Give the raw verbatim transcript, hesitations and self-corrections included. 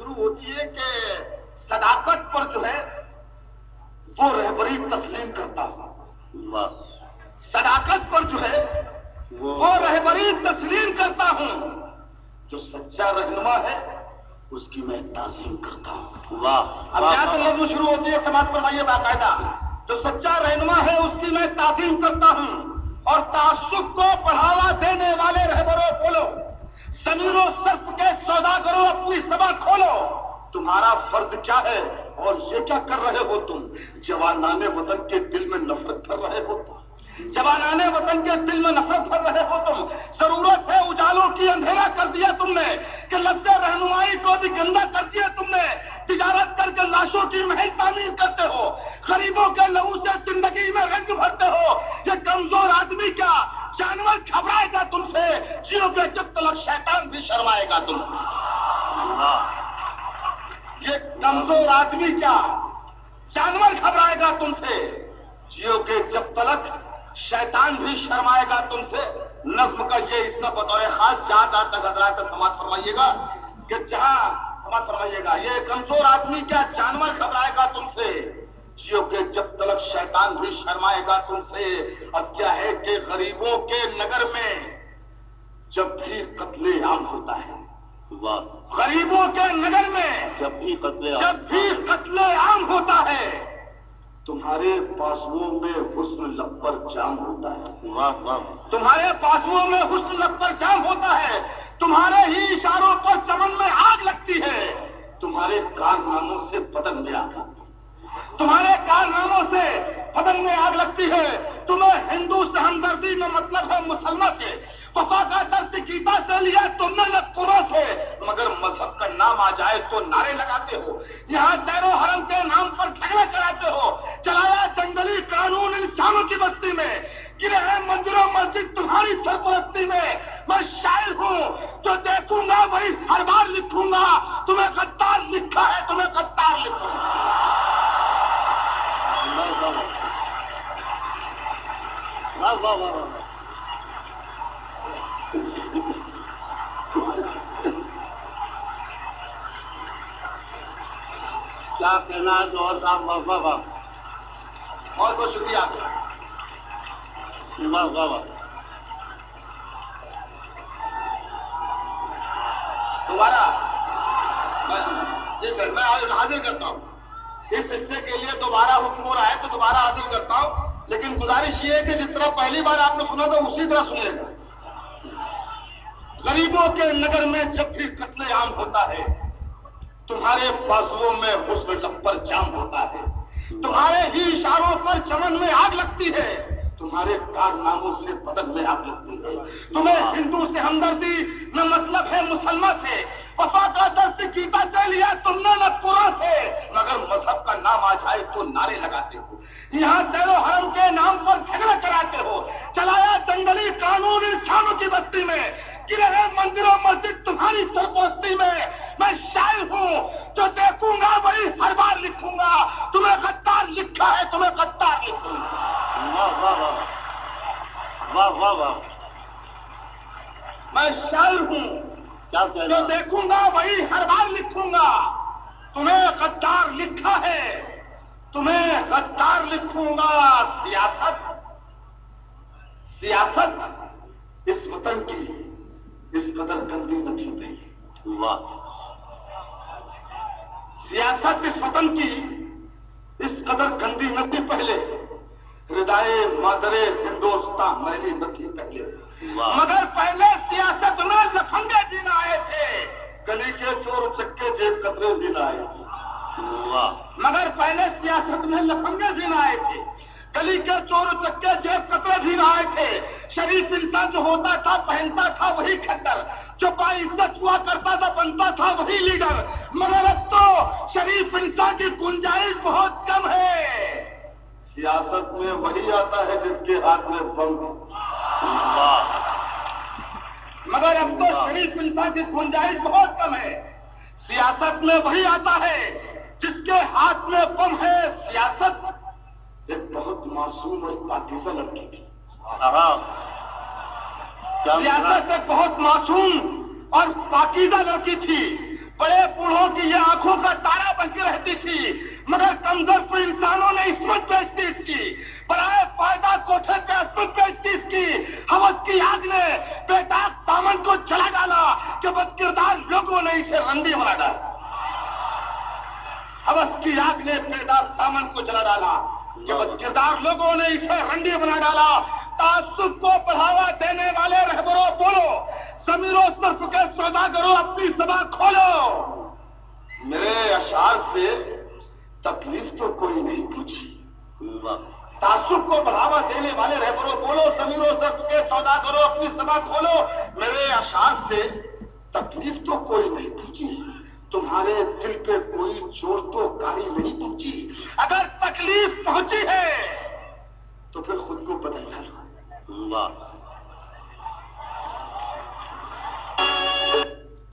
शुरू होती है कि सदाकत पर जो है वो रहबरी तस्लीम करता हूं। वाह। सदाकत पर जो है वो, वो रहबरी तस्लीम करता हूं। जो सच्चा रहनुमा है उसकी मैं ताज़ीम करता हूं। वाह। अब क्या तो नज़्म शुरू होती है, समाज फरमाइए बाकायदा। जो सच्चा रहनुमा है उसकी मैं ताज़ीम करता हूं और तासुब को बढ़ावा देने वाले रहबरों बोलो, ज़मीरो सर्फ के सौदागरों अपनी सभा खोलो। तुम्हारा फर्ज क्या है और ये क्या कर रहे हो तुम? जवानाने वतन के दिल में नफरत भर रहे हो तुम। जवानाने वतन के दिल में नफरत भर रहे हो तुम। जरूरत है उजालों की अंधेरा कर दिया तुमने कि लफ्ज़ रहनुमाई को भी गंदा कर दिया तुमने। तिजारत करके लाशों की महल तामीर करते हो, गरीबों के लहू से जिंदगी में रंग भरते हो। ये कमजोर आदमी क्या जानवर घबराएगा तुमसे? जियोगे जब तक शैतान भी शर्माएगा तुमसे। ये कमजोर आदमी क्या जानवर घबराएगा तुमसे? जियोगे जब तक शैतान भी शर्माएगा तुमसे। नज्म का ये हिस्सा बतौर खास जहां जहां तक हजरात समाज फरमाइएगा कि जहां समाज फरमाइएगा ये कमजोर आदमी क्या जानवर घबराएगा तुमसे? जियोगे जब तक शैतान भी शर्माएगा तुमसे। अब क्या है कि गरीबों के नगर में जब भी कत्ले आम होता है, गरीबों के नगर में जब भी कत्ले जब भी कत्ले आम होता है, तुम्हारे बाजुओं में हुस्न लब पर जाम होता है। वाह वाह। तुम्हारे बाजुओं में हुस्न लब पर जाम होता है। तुम्हारे ही इशारों पर चमन में आग लगती है। तुम्हारे कारनामों से बदन में आग लगती है। तुम्हारे कारनामों से बदन में आग लगती है। तुम्हें हिंदू से हमदर्दी में मतलब है मुसलमान से। वफा का दर्द गीता से लिया तुमने लकुरों से, मगर मजहब का नाम आ जाए तो नारे लगाते हो। यहाँ दैरो हरम के नाम पर झगड़ा कराते हो। चलाया जंगली कानून इंसानों की बस्ती में, गिरे हैं मंदिरों मस्जिद तुम्हारी सरपरस्ती में। मैं शायर हूँ जो देखूंगा वही हर बार लिखूंगा। तुम्हें गद्दार लिखा है, तुम्हें गद्दार लिखूंगा। वाह वाह वाह। क्या कहना है जोहर साहब? वाह वाह वाह। बहुत बहुत शुक्रिया आपका। वाह वाह वाह। दोबारा जी मैं हाजिर करता हूँ इस हिस्से के लिए। दोबारा हुक्म हो रहा है तो दोबारा हाजिर करता हूँ, लेकिन गुजारिश ये है कि जिस तरह पहली बार आपने सुना था उसी तरह सुनिएगा। गरीबों के नगर में जब भी कत्ले आम होता है, तुम्हारे बाजुओं में हुस्न लब पर जाम होता है। तुम्हारे ही इशारों पर चमन में आग लगती है। तुम्हारे कारनामों से बदन में आग लगती है। तुम्हें हिंदू से हमदर्दी न मतलब है मुसलमान से। वफा का दर्द गीता से लिया तुमने न कुरान से, मगर मजहब का नाम आ जाए तो नारे लगाते हो। यहाँ दैरो हरम के नाम पर झगड़ा कराते हो। चलाया जंगली कानून इंसानों की बस्ती में, गिरे हैं मंदिरों मस्जिद तुम्हारी सरपरस्ती में। मैं शायर हूँ जो देखूंगा वही हर बार लिखूंगा। तुम्हें गद्दार लिखा है, तुम्हें गद्दार लिखूंगा। वाह वाह वाह वाह वाह वाह। मैं शायर हूँ जो देखूंगा वही हर बार लिखूंगा। तुम्हें गद्दार लिखा है, तुम्हें गद्दार लिखूंगा। सियासत सियासत इस वतन की इस कदर गंदी न थी गई। वाह। सियासत इस वतन की इस कदर गंदी न थी पहले। हृदय मादरे हिंदुस्तान मैली न थी पहले। मगर पहले सियासत में लफंगे दिन आए थे, गली के चोर चक्के जेब कतरे दिन आए थे। वाह। मगर पहले सियासत में लफंगे दिन आए थे, गली के चोर चक्के जेब कतरे भी आए थे। शरीफ इंसान जो होता था पहनता था वही खद्दर, जो बाइज्जत हुआ करता था बनता था वही लीडर। मगर अब तो शरीफ इंसान की गुंजाइश बहुत कम है। सियासत में वही आता है जिसके हाथ में बम है। मगर अब तो शरीफ इंसान की गुंजाइश बहुत कम है। सियासत में वही आता है जिसके हाथ में बम है। सियासत एक बहुत मासूम और पाकीज़ा लड़की थी। सियासत एक बहुत मासूम और पाकीज़ा लड़की थी। बड़े बूढ़ों की यह दूसरे कमजोर इंसानों ने इसमत बेच दी इसकी, बराए फायदा कोठे पे असमत बेच दी इसकी। हवस की आग ने बेताब दामन को जला डाला कि बदकिरदार लोगों ने इसे रंडी बना डाला। हवस की आग ने बेताब दामन को जला डाला कि बदकिरदार लोगों ने इसे रंडी बना डाला। तासुब को बढ़ावा देने वाले रहबरों बोलो, ज़मीरो सर्फ के सौदागरों अपनी ज़बान खोलो। मेरे अशार से तकलीफ तो कोई नहीं पूछी। तासुब को बढ़ावा देने वाले रहबरों बोलो, ज़मीरो सर्फ के सौदागरों अपनी ज़बान खोलो। मेरे अशार से तकलीफ तो कोई नहीं पूछी, तुम्हारे दिल पे कोई चोट तो कारी नहीं पहुंची। अगर तकलीफ पहुंची है तो फिर खुद को बदल डालो।